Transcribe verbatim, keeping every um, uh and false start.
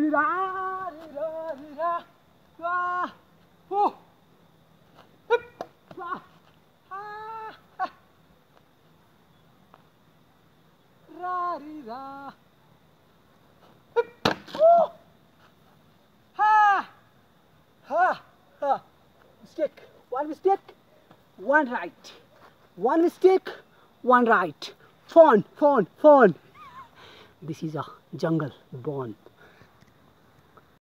ri ra ri ra ri ra ra ho hip ra ha ha ra ri ra hip oh ha ha ha mistake one mistake one right one mistake one right phone phone phone this is a jungle born